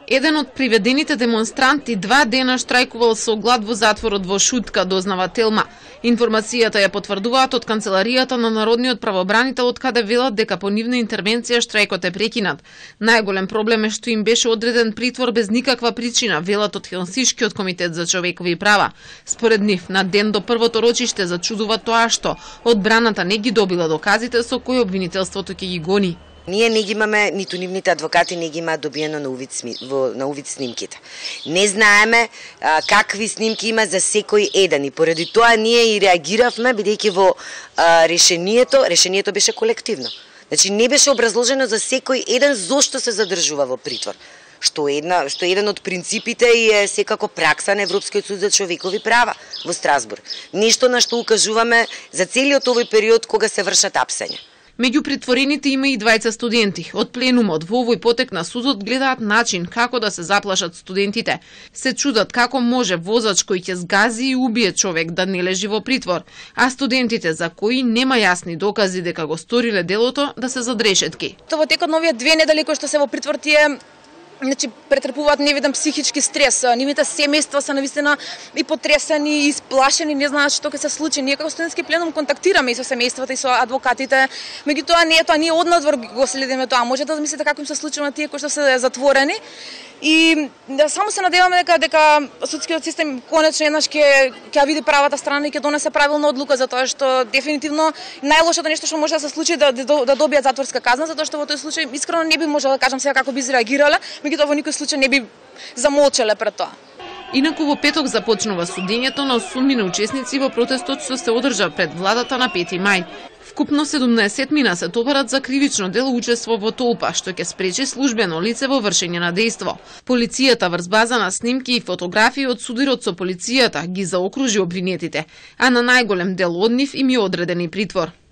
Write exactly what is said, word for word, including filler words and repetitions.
Еден од приведените демонстранти два дена штрајкувал со глад во затворот во Шутка, дознава Телма. Информацијата ја потврдуваат од канцеларијата на Народниот правобранител, од каде велат дека по нивна интервенција штрајкот е прекинат. Најголем проблем е што им беше одреден притвор без никаква причина, велат од Хелсиншкиот комитет за човекови права. Според нив, на ден до првото рочиште зачудува тоа што одбраната не ги добила доказите со кои обвинителството ќе ги гони. Ние не ги имаме, ниту нивните адвокати не ги имаат добиено на увид, во, на увид снимките. Не знаеме а, какви снимки има за секој еден и поради тоа ние и реагиравме, бидејќи во а, решението, решението беше колективно. Значи не беше образложено за секој еден зошто се задржува во притвор. Што е една, што е еден од принципите и е секако пракса на Европскиот суд за човекови права во Страсбург. Нешто на што укажуваме за целиот овој период кога се вршат апсења. Меѓу притворените има и двајца студенти. Од пленумот во овој потек на судот гледаат начин како да се заплашат студентите. Се чудат како може воzač кој ќе згази и убие човек да не лежи во притвор, а студентите за кои нема јасни докази дека го сториле делото да се задрешетки. Во текот на овие две недели кои што се во притвор, тие значи претрпуваат невиден психички стрес. Нивните семејства се навистина и потресени, и исплашени, не знаат што ќе се случи. Ние како студентски пленум контактираме и со семејствата и со адвокатите. Меѓутоа не е тоа, ние однадвор го следиме тоа. Може да замислите како им се случува на тие кои што се затворени. И да, само се надеваме дека дека судскиот систем конечно еднаш ќе ќе види правата страна и ќе донесе правилна одлука, затоа што дефинитивно најлошото нешто што може да се случи да да, да добијат затворска казна, затоа што во тој случај искрено не би можела да кажам сега како би изреагирале, меѓутоа во никој случај не би замолчале пред тоа. Инаку во петок започнува судењето на осумина учесници во протестот што се одржа пред владата на пети мај. Вкупно седумнаесетмина се товарат за кривично дело учество во толпа, што ќе спречи службено лице во вршење на дејство. Полицијата врз база на снимки и фотографии од судирот со полицијата ги заокружи обвинетите, а на најголем дел од нив им е одреден и притвор.